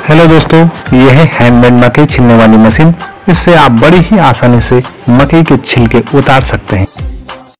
Hello दोस्तों, यह है हैंडमेड मकई छीलने वाली मशीन। इससे आप बड़ी ही आसानी से मकई के छिलके उतार सकते हैं।